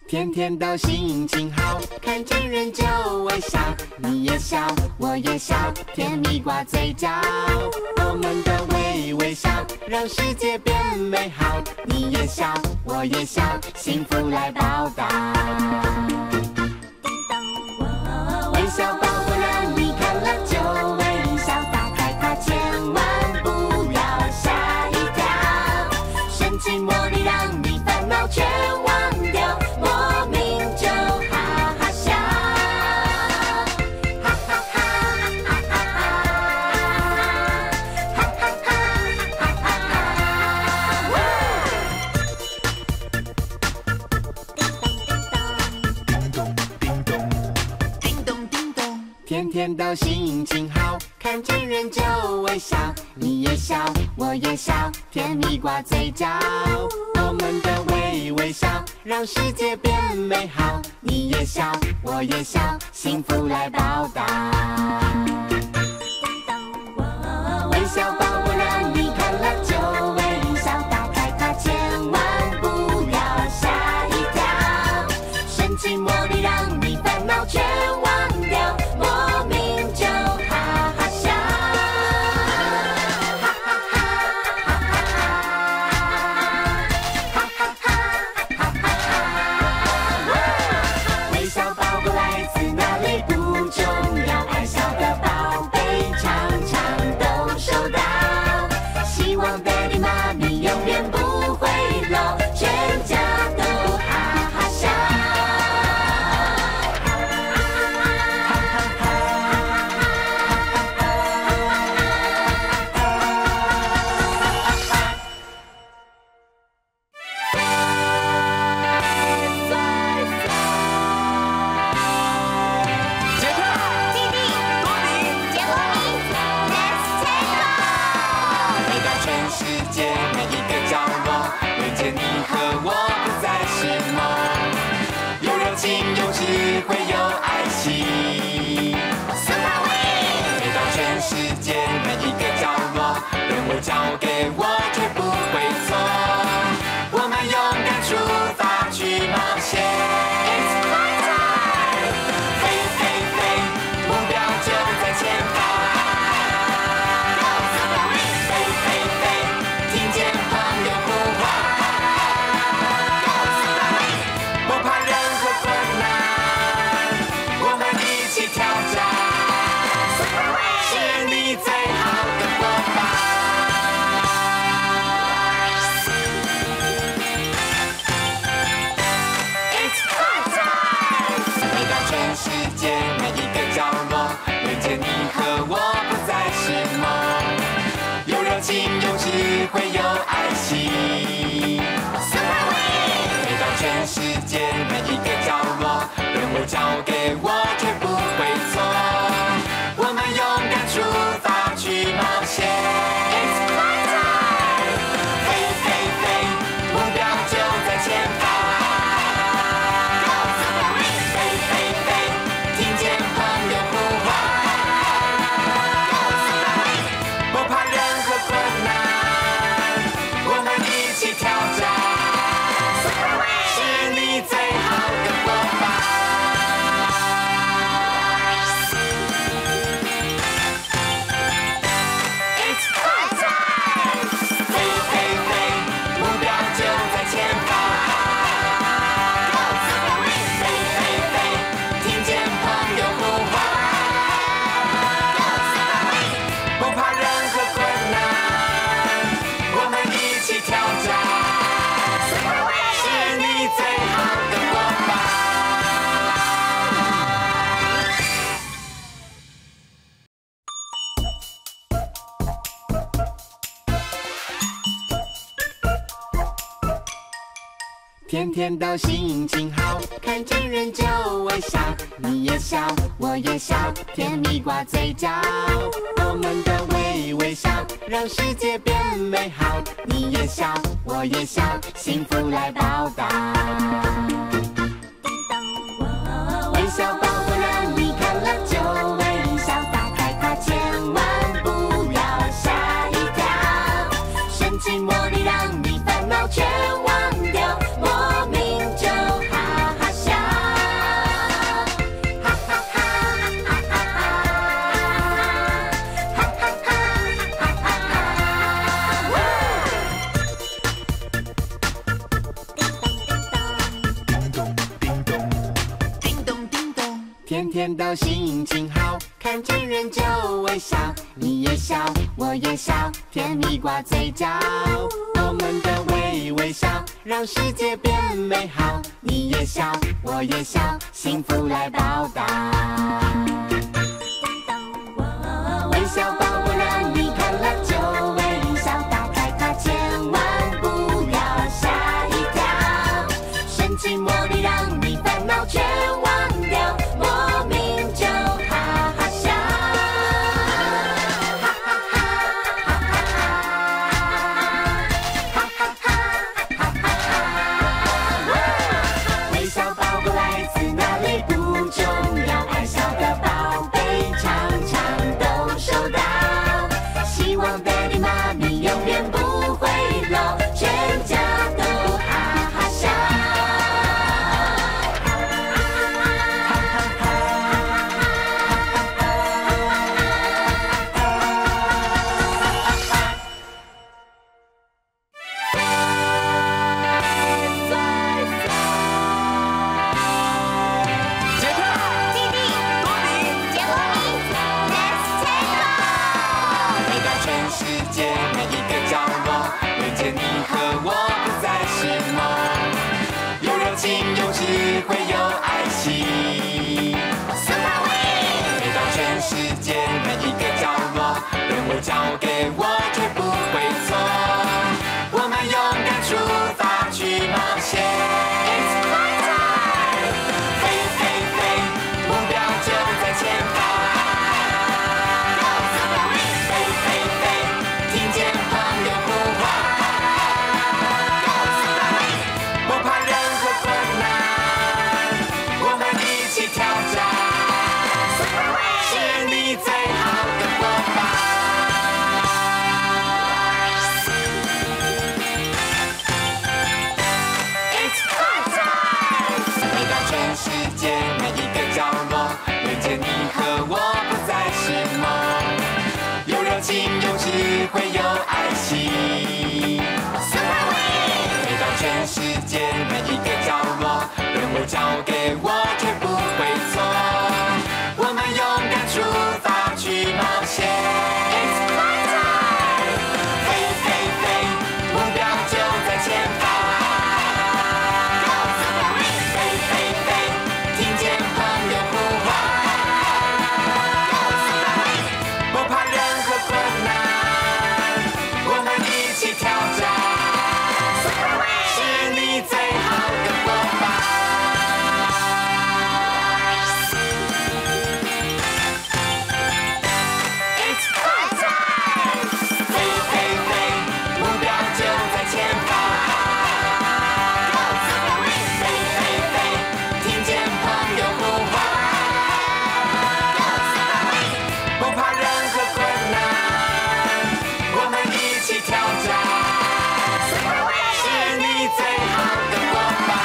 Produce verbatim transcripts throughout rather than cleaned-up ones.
天天都心情好，看见人就微笑，你也笑，我也笑，甜蜜挂嘴角。我们的微微笑，让世界变美好。你也笑，我也笑，幸福来报答。微笑保护让你看了就微笑，打开它千万不要吓一跳。神奇魔力让你烦恼全忘掉。 天天都心情好，看见人就微笑，你也笑，我也笑，甜蜜挂嘴角。我们的微微笑，让世界变美好。你也笑，我也笑，幸福来报答。微笑保护让你看了就微笑，打开它千万不要吓一跳。神奇魔力让你烦恼全忘掉。 交给我，绝不会错。我们勇敢出发去冒险。It's fly time！ 飞飞飞，目标就在前方。飞飞飞，听见朋友呼唤。不怕任何困难，我们一起挑战。是你最好的伙伴。 世界每一个角落，连接你和我不再是梦。有热情，有智慧，有爱心。飞到全世界每一个角落，任务交给我，绝不会错。我们勇敢出发去冒险。It's fly time！ 飞飞飞，目标就在前方。 天天都心情好，看见人就微笑，你也笑，我也笑，甜蜜挂嘴角。我们的微微笑，让世界变美好。你也笑，我也笑，幸福来报答。微笑保护让你看了就微笑，打开它千万不要吓一跳。神奇魔力让你烦恼全忘掉。 莫名就哈哈天天都心情好，看见人就微笑。你也笑，我也笑，甜蜜挂嘴角。我们的微微笑，让世界变美好。你也笑，我也笑，幸福来报答。微笑宝宝让你看了就微笑，打开它千万不要吓一跳。神奇魔力让你烦恼全忘掉，莫名就哈哈笑。哈哈哈，哈哈哈，哈哈哈，哈哈哈。微笑宝宝来自哪里不重要，爱笑的宝贝常常都收到。希望爹地妈咪永远不会老，全家都哈哈笑。杰克、 弟弟， 多比、 杰洛米 ，Let's take off！ 飞到全世界每一个角落，人间你和我不再是梦，有热情，有智慧，有爱心。 Super Wings！ 飞到全世界每一个角落，任务交给我绝不会错。我们勇敢出发去冒险。It's fly time！飞飞飞，目标就在前方。 Go Super Wings！ 飞飞飞，听见朋友呼唤。 Go Super Wings！ 不怕任何困难，我们一起挑战。 Super Wings！ 是你最好的伙伴。It's fun time！飞到全世界每一个角落，人间你和我不再是梦，有热情，有智慧，有爱心。 Super Wings！ 飞到全世界每一个角落，任务交给我绝不会错。我们勇敢出发去冒险。It's fly time！飞飞飞，目标就在前方。 Go Super Wings！ 飞飞飞，听见朋友呼唤。 Go Super Wings！ 不怕任何困难，我们一起挑战。 Super Wings！ 是你最好的伙伴。It's fun time！飞飞飞，目标就在前方。 Go Super Wings！ 飞飞飞，听见朋友呼唤。 Go Super Wings！ 不怕任何困难，我们一起挑战。 Super Wings！ 是你最好的伙伴。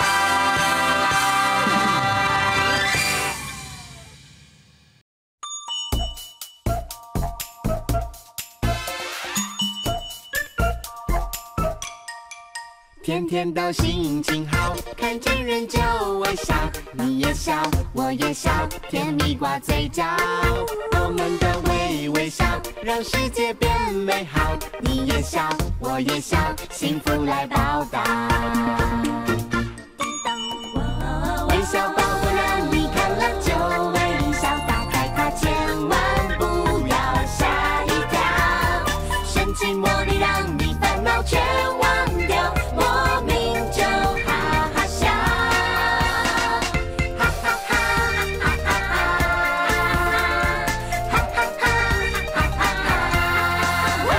天天都心情好，看见人就微笑。你也笑，我也笑，甜蜜挂嘴角。我们的微微笑，让世界变美好。你也笑，我也笑，幸福来报答。微笑宝宝让你看了就微笑，打开它千万不要吓一跳。神奇魔力让你烦恼全忘掉，莫名就哈哈笑。哈哈哈，哈哈哈，哈哈哈，哈哈哈。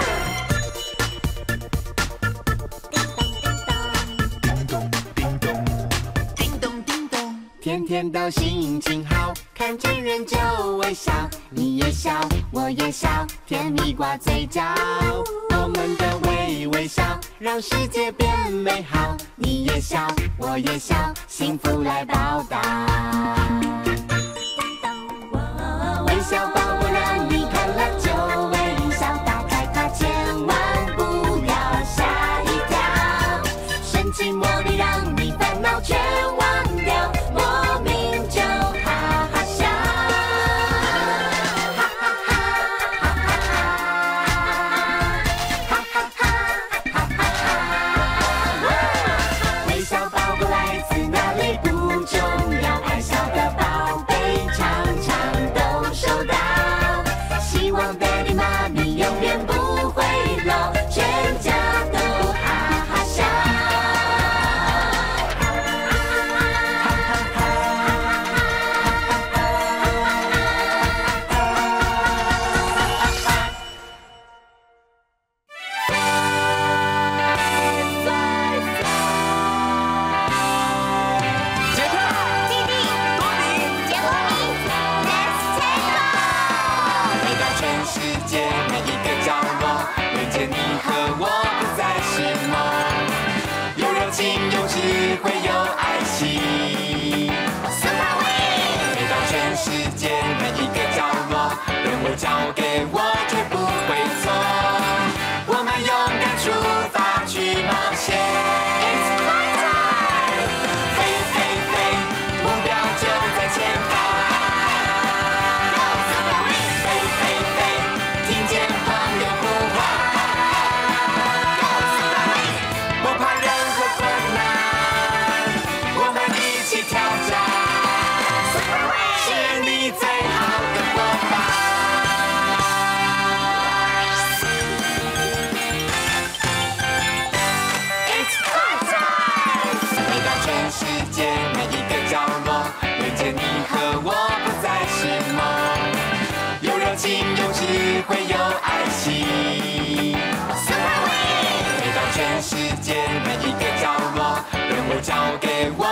叮咚叮咚，叮咚叮咚，天天都心情好，看见人就微笑。你也笑，我也笑，甜蜜挂嘴角。我们的微微笑，让世界变美好。你也笑，我也笑，幸福来报答。微笑宝宝让你看了就微笑，打开它千万不要吓一跳。神奇魔力让你烦恼全忘掉，莫名就哈哈界每一个角落，连接你和我不再是梦。有热情，有智慧，有爱心。Super Wings 飞到全世界每一个角落，任务交给我。